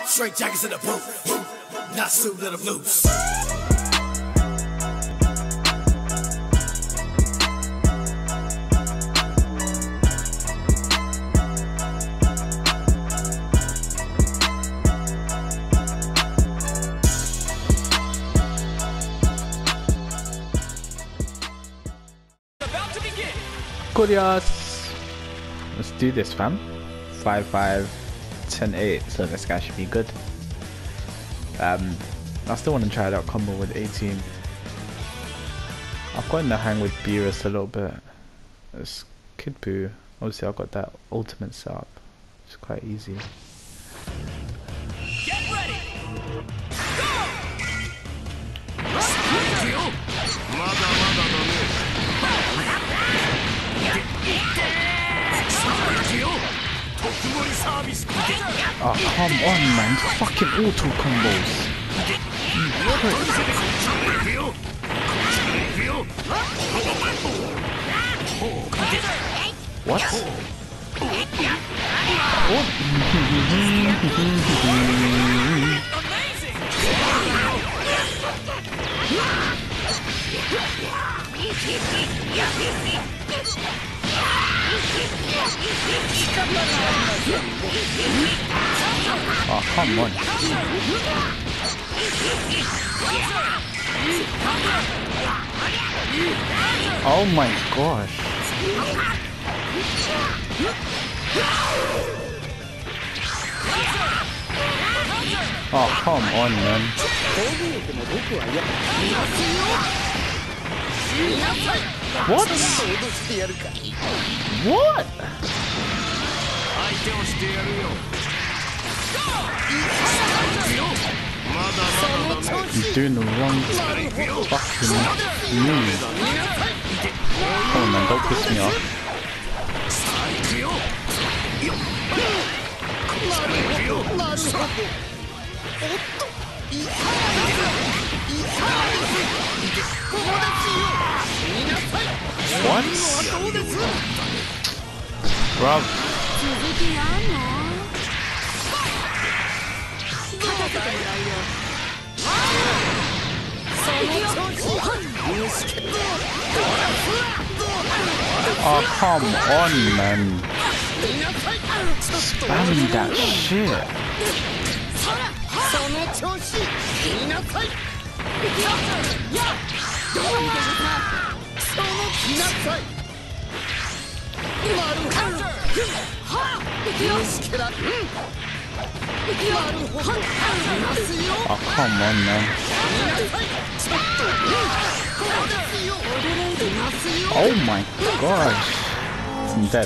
Straight jackets in the booth. Not suit, let them loose. Kurios. Let's do this, fam. 5-5, 10-8. So this guy should be good. I still want to try that combo with 18. I've gotten the hang with Beerus a little bit. It's Kid Buu. Obviously, I've got that ultimate setup. It's quite easy. Get ready. Oh, come on, man. Fucking auto combos. What? Oh, come on. Oh my gosh. Oh, come on, man. What? What? He's doing the wrong fucking move. Come on, man, don't piss me off. What? Bro. Oh, come on, man. Spamming that shit. Oh, come on, man. Oh my gosh. I'm dead.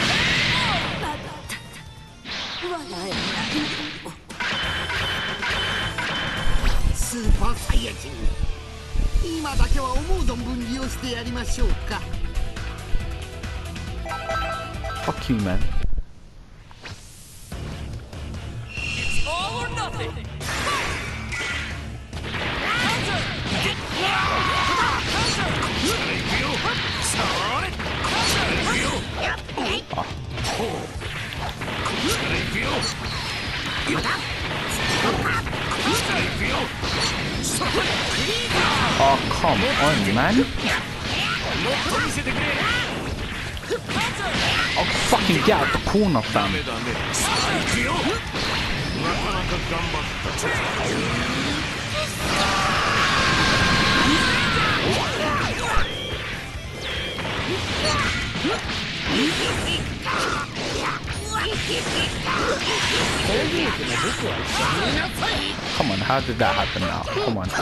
Super Saiyajin. 今だけは思う存分利用してやりましょうか。 Fuck you, man. It's all or nothing. Oh, come on, man. Oh, fucking get out the corner, fam. Come on, how did that happen now? Come on.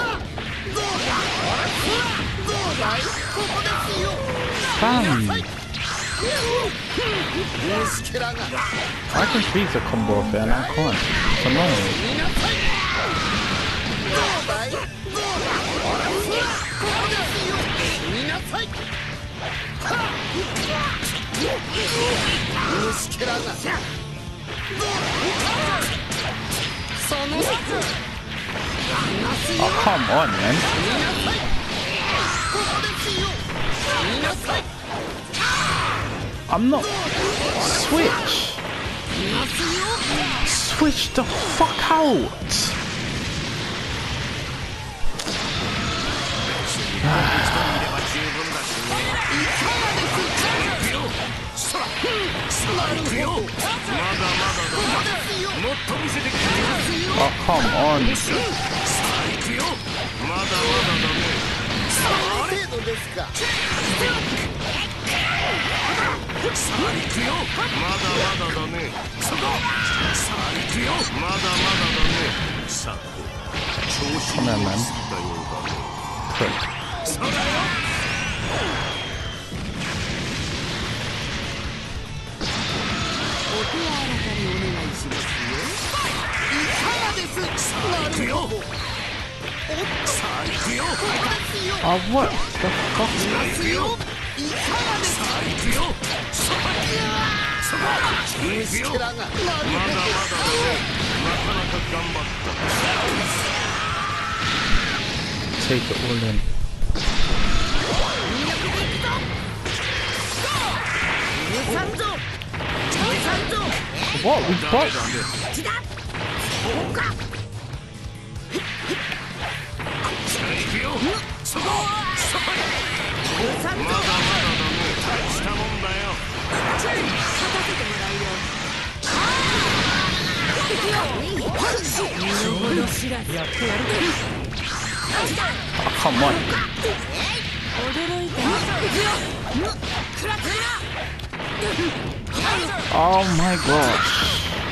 Bam! I can freeze a combo off it and I can't. It's annoying. Oh, come on, man. I'm not. Switch. switch the fuck out! Oh, come on! 程度ですか。 さあ行くよ。まだまだだね。そこ。さあ行くよ。まだまだだね。さあ、調子に乗りすぎたようだね。そうだよ。 お手柔らかにお願いしますよ。いかがです。 さあ行くよ。さあ行くよ。 Oh, what the fuck? 行くよ。さあ行くよ。そこ。そこ。行くよ。まだまだだね。なかなか頑張った。 Take it all in. What? We got? そこ。そこ。まだまだだね。大したもんだよ。勝たせてもらうよ。やってやる。 Oh, come on. Oh my gosh.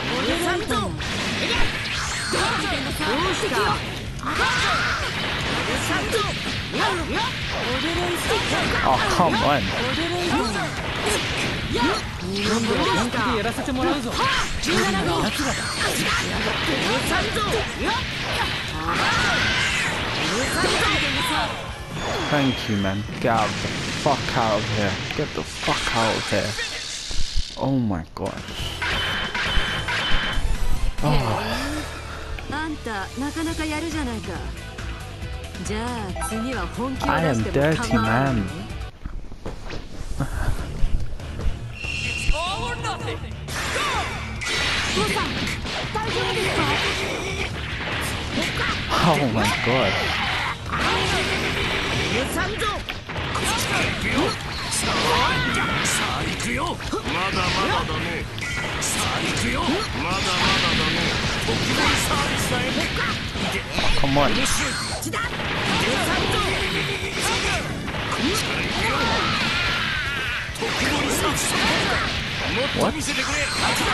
Oh, come on. Thank you, man. Get out the fuck out of here. Get the fuck out of here. Oh my gosh. Oh. あんたなかなかやるじゃないか。じゃあ次は本気を I 出 am しても dirty 構わない man. 父さん大丈夫ですか？ Oh my god. さあ行くよ。まだまだだね。さあ行くよ。まだまだだね。特大サービスだよ。 Come on. もっと見せてくれ。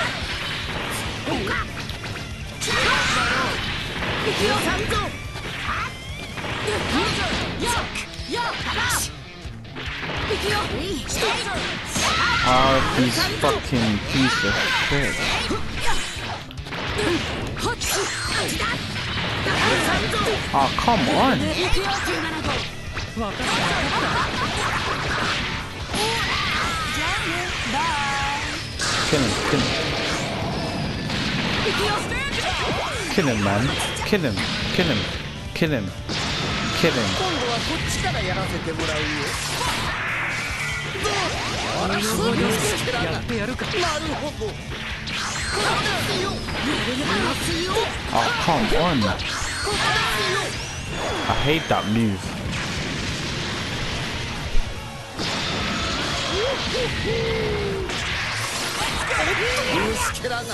Oh, these fucking piece of shit. Oh, come on. Kill him, kill him. Kill him, man. Kill him, kill him, kill him, kill him. 今度はこっちからやらせてもらうよ。 やってやるか。 なるほど。 Oh, come on. I hate that move. 虫けらが。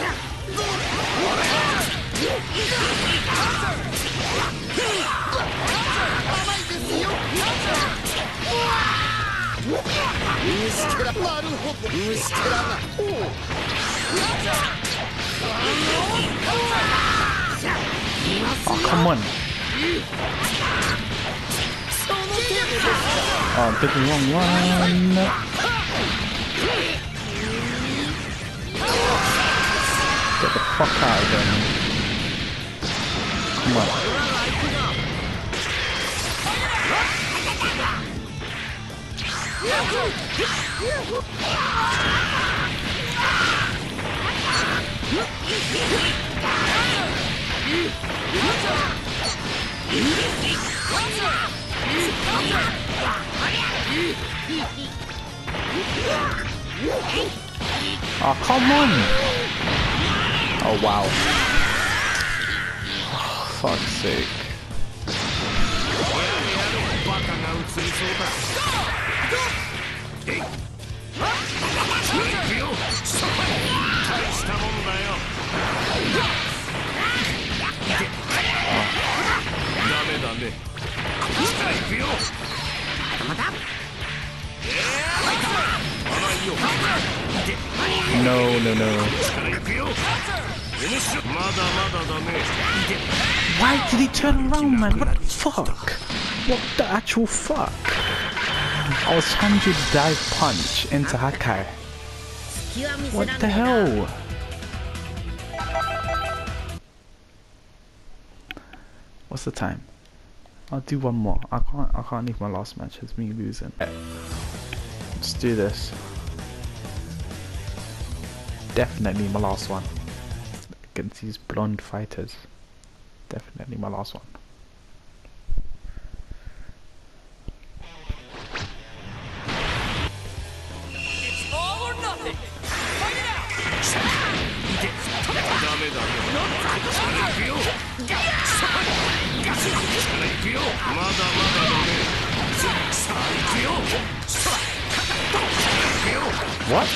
なるほど。虫けらが。 Oh, come on. Oh, did the wrong one. Get the fuck out of there, man. Come on. Oh, come on. Oh, wow. fuck's sake. バカが映りそうだ。えい。行くよ。大したもんだよ。ダメダメ。行くよ。 No, no, no. Why did he turn around, man? What the fuck? What the actual fuck? I was trying to dive punch into Hakai. What the hell? What's the time? I'll do one more. I can't leave my last match as me losing. Let's do this. Definitely my last one against these blonde fighters. Definitely my last one. It's all or nothing. Fight it out. What?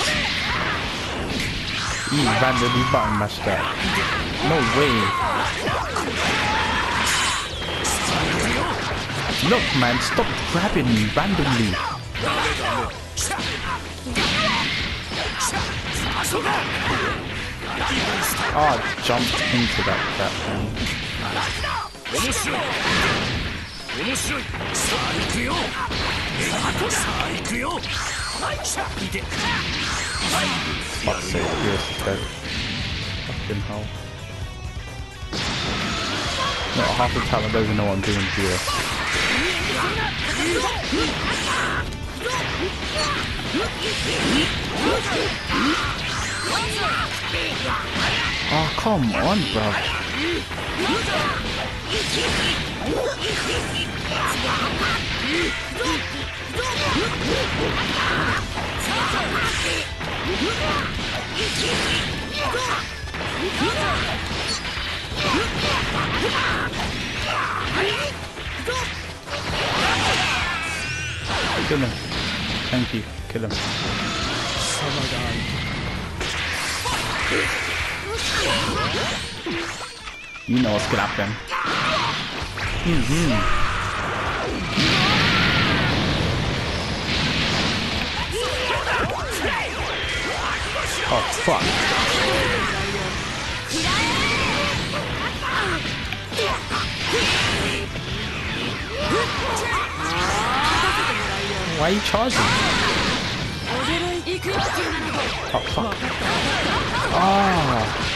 He randomly button mashed that. No way. Look, man, stop grabbing me randomly. Oh, I jumped into that crap, man. Fuck's sake, yes, dead. Fucking hell. No, half the time I don't even know what I'm doing here. Oh, come on, bro. Kill him. Thank you. Kill him. You know what's gonna happen. Oh fuck. Why are you charging? Oh fuck. Oh.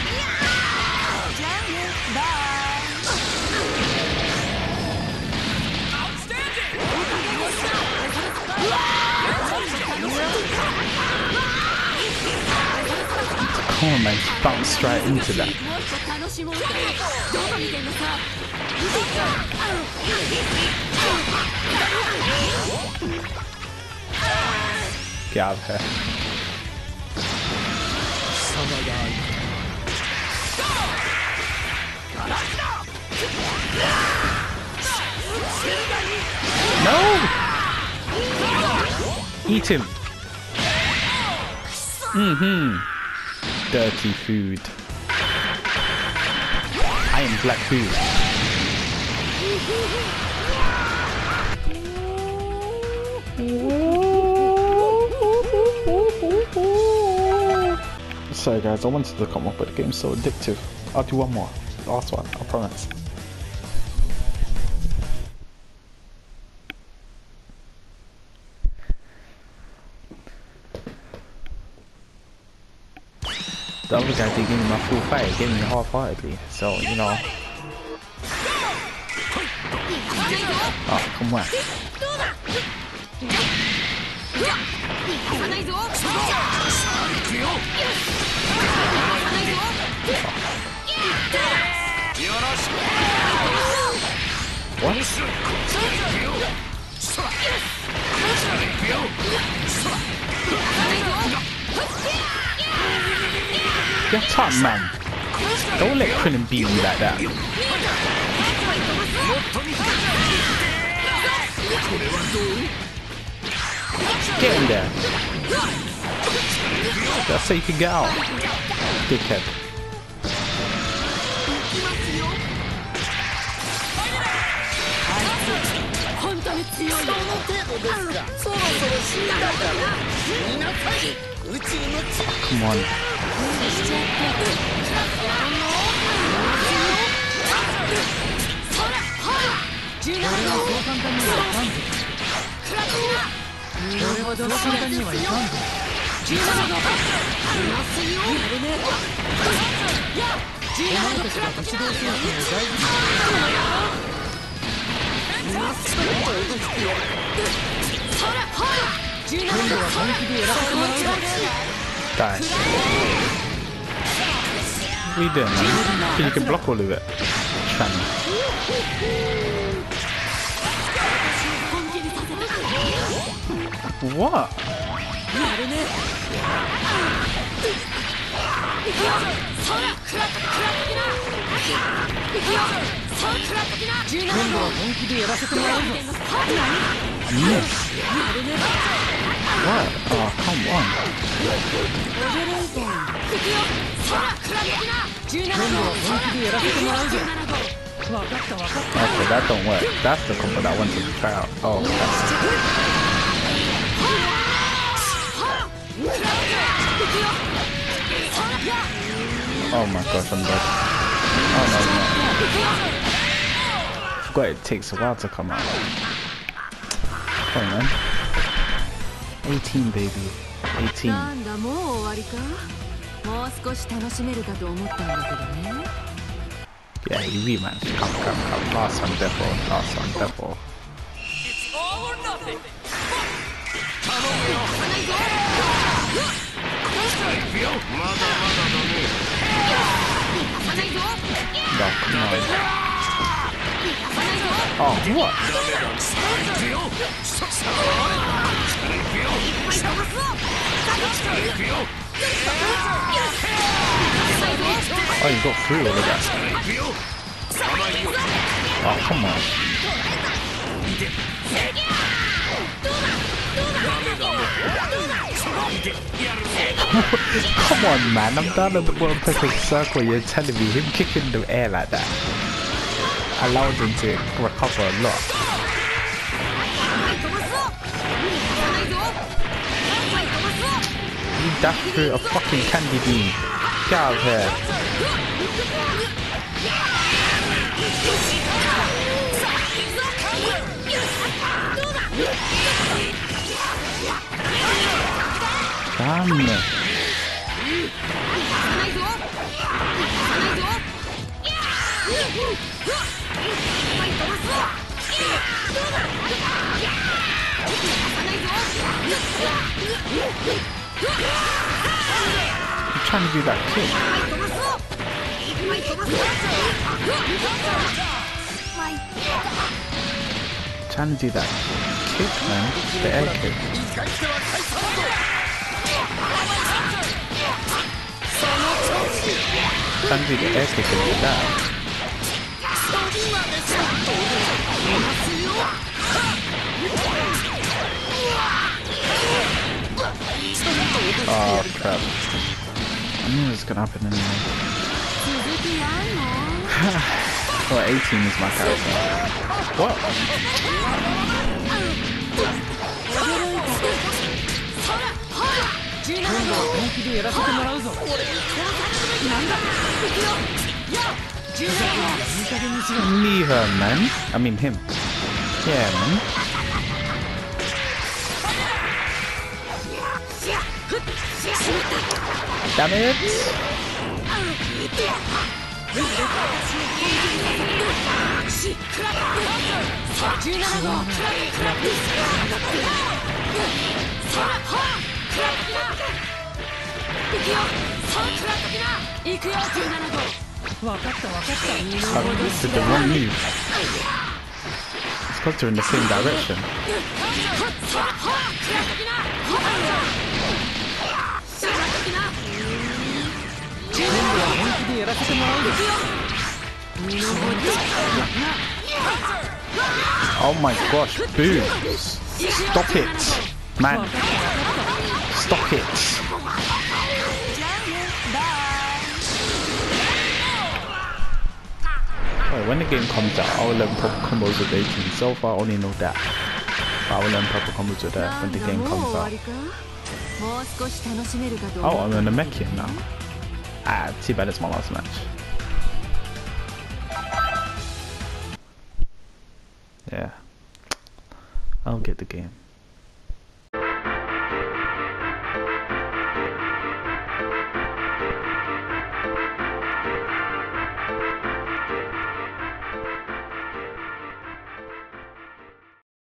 Come on, man, bounce straight into that. Get out of here. No! Eat him. Dirty food. I am black food. Sorry guys, I wanted to come up, but the game's so addictive. I'll do one more. Last one, I promise. The other guy didn't give me my full fight, he gave me half-heartedly, so you know. Oh, come on. What? Get up, man. Don't let Krillin beat you like that. Get in there. That's how you can get out. Dickhead. 本当に強いよ。 その程度ですか。そろそろ死んだから死になさい。宇宙の地 Come on. しちゃって17号そう簡単にはいかんぞ。なるほど、そう簡単にはいかんぞ。17号やるね。お前たちが都市動戦争を大事に今度は本気でやらせてもらうぞ。 Die. What are you doing, man? You can block all of it. Shiny. What? What? Oh, come on. Okay, that don't work. That's the combo that I wanted to try out. Oh, oh my gosh, I'm dead. Oh no, no. I forgot it takes a while to come out. Come on, man. 18, baby. 18. なんだ、もう終わりか。もう少し楽しめるかと思ったんだけどね。 Yeah, you rematch. Come. Last one, devil. It's all or nothing. まだまだだね。 No, come on. Oh, what? Oh, you got through all of that. Oh, come on. Come on, man. I'm down at the bottom perfect circle. You're telling me him kicking the air like that allowed him to recover a lot. He dashed through a fucking candy bean. Get out of here. Damn. I'm trying to do that kick. Trying to do that kick, man. The air kick. Trying to do the air kick and do that. Oh crap. I knew it was gonna happen anyway. Oh, 18 is my character. What? Leave her, man. I mean him. Yeah, man. Damn it! This is the wrong move. It's got to in the same direction. Oh my gosh, boobs. Stop it, man. Stop it. Wait, when the game comes out, I'll learn proper combos with 18. So far, I only know that. But I will learn proper combos with that when the game comes out. Oh, I'm an Namekian now. Ah, too bad it's my last match. Yeah. I'll get the game.